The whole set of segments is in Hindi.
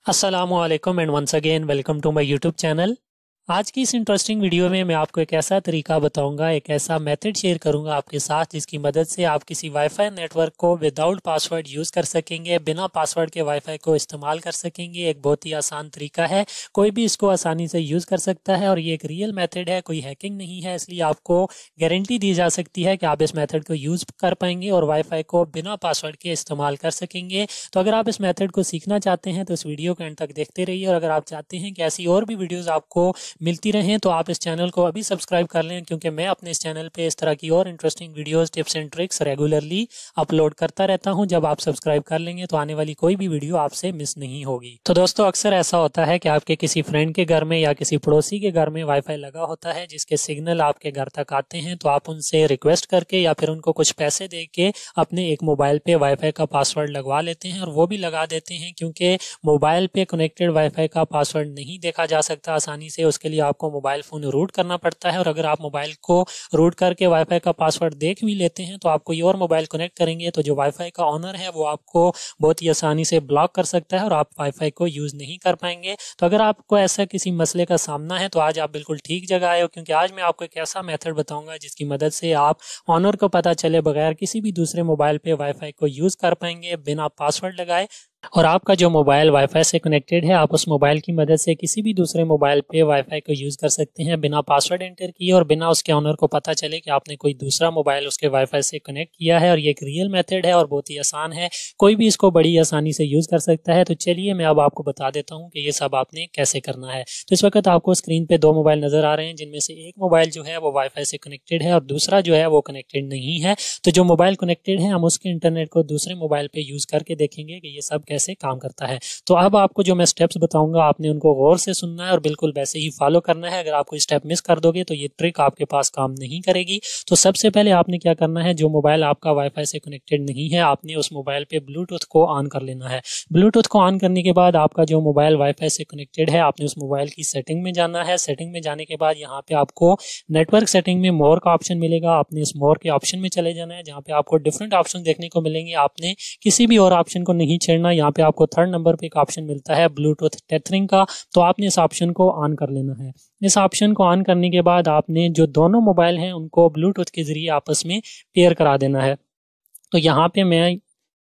अस्सलामुअलैकुम and once again welcome to my YouTube channel. आज की इस इंटरेस्टिंग वीडियो में मैं आपको एक ऐसा तरीका बताऊंगा, एक ऐसा मेथड शेयर करूंगा आपके साथ जिसकी मदद से आप किसी वाईफाई नेटवर्क को विदाउट पासवर्ड यूज़ कर सकेंगे, बिना पासवर्ड के वाईफाई को इस्तेमाल कर सकेंगे। एक बहुत ही आसान तरीका है, कोई भी इसको आसानी से यूज़ कर सकता है और ये एक रियल मेथड है, कोई हैकिंग नहीं है। इसलिए आपको गारंटी दी जा सकती है कि आप इस मेथड को यूज़ कर पाएंगे और वाईफाई को बिना पासवर्ड के इस्तेमाल कर सकेंगे। तो अगर आप इस मेथड को सीखना चाहते हैं तो इस वीडियो को एंड तक देखते रहिए, और अगर आप चाहते हैं कि ऐसी और भी वीडियोज़ आपको मिलती रहें तो आप इस चैनल को अभी सब्सक्राइब कर लें, क्योंकि मैं अपने इस चैनल पे इस तरह की और interesting videos, tips and tricks regularly upload करता रहता हूं। जब आप सब्सक्राइब कर लेंगे तो आने वाली कोई भी वीडियो आपसे मिस नहीं होगी। तो दोस्तों, अक्सर ऐसा होता है कि आपके किसी फ्रेंड के घर में या किसी पड़ोसी के घर में वाईफाई लगा होता है जिसके सिग्नल आपके घर तक आते हैं, तो आप उनसे रिक्वेस्ट करके या फिर उनको कुछ पैसे दे के अपने एक मोबाइल पे वाईफाई का पासवर्ड लगवा लेते हैं, और वो भी लगा देते हैं क्योंकि मोबाइल पे कनेक्टेड वाईफाई का पासवर्ड नहीं देखा जा सकता आसानी से। उसके लिए आपको मोबाइल फोन रूट करना पड़ता है, और अगर आप मोबाइल को रूट करके वाईफाई का पासवर्ड देख भी लेते हैं तो आप कोई और मोबाइल कनेक्ट करेंगे तो जो वाईफाई का ओनर है वो आपको बहुत ही आसानी से ब्लॉक कर सकता है और आप वाईफाई को यूज नहीं कर पाएंगे। तो अगर आपको ऐसा किसी मसले का सामना है तो आज आप बिल्कुल ठीक जगह आए हो, क्योंकि आज मैं आपको एक ऐसा मेथड बताऊंगा जिसकी मदद से आप ओनर को पता चले बगैर किसी भी दूसरे मोबाइल पे वाईफाई को यूज कर पाएंगे बिना पासवर्ड लगाए। और आपका जो मोबाइल वाईफाई से कनेक्टेड है, आप उस मोबाइल की मदद से किसी भी दूसरे मोबाइल पे वाईफाई को यूज कर सकते हैं बिना पासवर्ड एंटर किए और बिना उसके ओनर को पता चले कि आपने कोई दूसरा मोबाइल उसके वाईफाई से कनेक्ट किया है। और ये एक रियल मेथड है और बहुत ही आसान है, कोई भी इसको बड़ी आसानी से यूज कर सकता है। तो चलिए मैं अब आपको बता देता हूँ कि ये सब आपने कैसे करना है। तो इस वक्त आपको स्क्रीन पे दो मोबाइल नजर आ रहे हैं, जिनमें से एक मोबाइल जो है वो वाईफाई से कनेक्टेड है और दूसरा जो है वो कनेक्टेड नहीं है। तो जो मोबाइल कनेक्टेड है हम उसके इंटरनेट को दूसरे मोबाइल पे यूज करके देखेंगे कि ये सब कैसे काम करता है। तो अब आपको जो मैं स्टेप्स बताऊंगा आपने उनको गौर से सुनना है और बिल्कुल वैसे ही फॉलो करना है। अगर आप कोई स्टेप मिस कर दोगे तो ये ट्रिक आपके पास काम नहीं करेगी। तो सबसे पहले आपने क्या करना है, जो मोबाइल आपका वाईफाई से कनेक्टेड नहीं है आपने उस मोबाइल पे ब्लूटूथ को ऑन कर लेना है। ब्लूटूथ को ऑन करने के बाद आपका जो मोबाइल वाईफाई से कनेक्टेड है आपने उस मोबाइल की सेटिंग में जाना है। सेटिंग में जाने के बाद यहाँ पे आपको नेटवर्क सेटिंग में मोर का ऑप्शन मिलेगा, आपने इस मोर के ऑप्शन में चले जाना है जहाँ पे आपको डिफरेंट ऑप्शन देखने को मिलेंगे। आपने किसी भी और ऑप्शन को नहीं छेड़ना। यहाँ पे आपको थर्ड नंबर पे एक ऑप्शन मिलता है ब्लूटूथ टेथरिंग का, तो आपने इस ऑप्शन को ऑन कर लेना है। इस ऑप्शन को ऑन करने के बाद आपने जो दोनों मोबाइल हैं उनको ब्लूटूथ के जरिए आपस में पेयर करा देना है। तो यहाँ पे मैं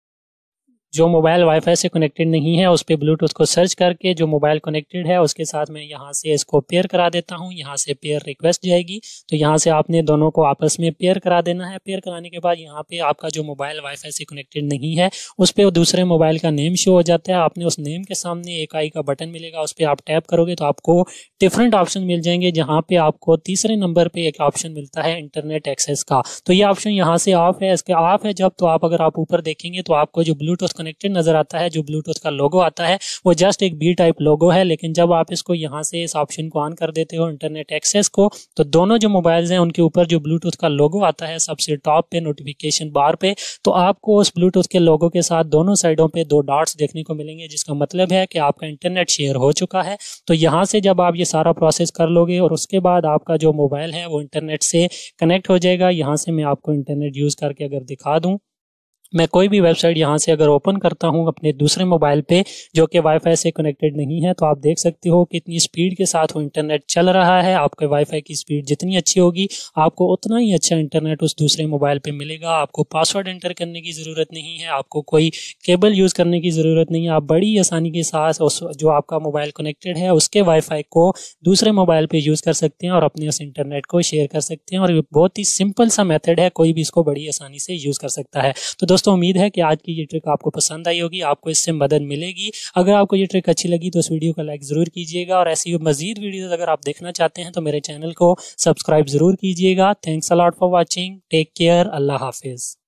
जो मोबाइल वाईफाई से कनेक्टेड नहीं है उस पर ब्लूटूथ को सर्च करके जो मोबाइल कनेक्टेड है उसके साथ मैं यहाँ से इसको पेयर करा देता हूँ। यहाँ से पेयर रिक्वेस्ट जाएगी, तो यहाँ से आपने दोनों को आपस में पेयर करा देना है। पेयर कराने के बाद यहाँ पे आपका जो मोबाइल वाईफाई से कनेक्टेड नहीं है उस पर दूसरे मोबाइल का नेम शो हो जाता है। आपने उस नेम के सामने एक आई का बटन मिलेगा, उस पर आप टैप करोगे तो आपको डिफरेंट ऑप्शन मिल जाएंगे, जहाँ पे आपको तीसरे नंबर पे एक ऑप्शन मिलता है इंटरनेट एक्सेस का। तो ये ऑप्शन यहाँ से ऑफ है, इसके ऑफ है जब, तो आप अगर आप ऊपर देखेंगे तो आपको जो ब्लूटूथ कनेक्टेड नजर आता है, जो ब्लूटूथ का लोगो आता है वो जस्ट एक बी टाइप लोगो है। लेकिन जब आप इसको यहाँ से इस ऑप्शन को ऑन कर देते हो इंटरनेट एक्सेस को, तो दोनों जो मोबाइल्स हैं उनके ऊपर जो ब्लूटूथ का लोगो आता है सबसे टॉप पे नोटिफिकेशन बार पे, तो आपको उस ब्लूटूथ के लोगो के साथ दोनों साइडों पे दो डॉट्स देखने को मिलेंगे, जिसका मतलब है कि आपका इंटरनेट शेयर हो चुका है। तो यहाँ से जब आप ये सारा प्रोसेस कर लोगे और उसके बाद आपका जो मोबाइल है वो इंटरनेट से कनेक्ट हो जाएगा। यहाँ से मैं आपको इंटरनेट यूज करके अगर दिखा दूं, मैं कोई भी वेबसाइट यहाँ से अगर ओपन करता हूँ अपने दूसरे मोबाइल पे जो कि वाईफाई से कनेक्टेड नहीं है, तो आप देख सकते हो कितनी स्पीड के साथ वो इंटरनेट चल रहा है। आपके वाईफाई की स्पीड जितनी अच्छी होगी आपको उतना ही अच्छा इंटरनेट उस दूसरे मोबाइल पे मिलेगा। आपको पासवर्ड एंटर करने की ज़रूरत नहीं है, आपको कोई केबल यूज़ करने की ज़रूरत नहीं है। आप बड़ी आसानी के साथ उस जो आपका मोबाइल कनेक्टेड है उसके वाईफाई को दूसरे मोबाइल पर यूज़ कर सकते हैं और अपने उस इंटरनेट को शेयर कर सकते हैं। और ये बहुत ही सिंपल सा मेथड है, कोई भी इसको बड़ी आसानी से यूज़ कर सकता है। तो दोस्तों, उम्मीद है कि आज की ये ट्रिक आपको पसंद आई होगी, आपको इससे मदद मिलेगी। अगर आपको ये ट्रिक अच्छी लगी तो इस वीडियो को लाइक जरूर कीजिएगा, और ऐसी मजीद वीडियोस अगर आप देखना चाहते हैं तो मेरे चैनल को सब्सक्राइब जरूर कीजिएगा। Thanks a lot for watching, take care, Allah Hafiz.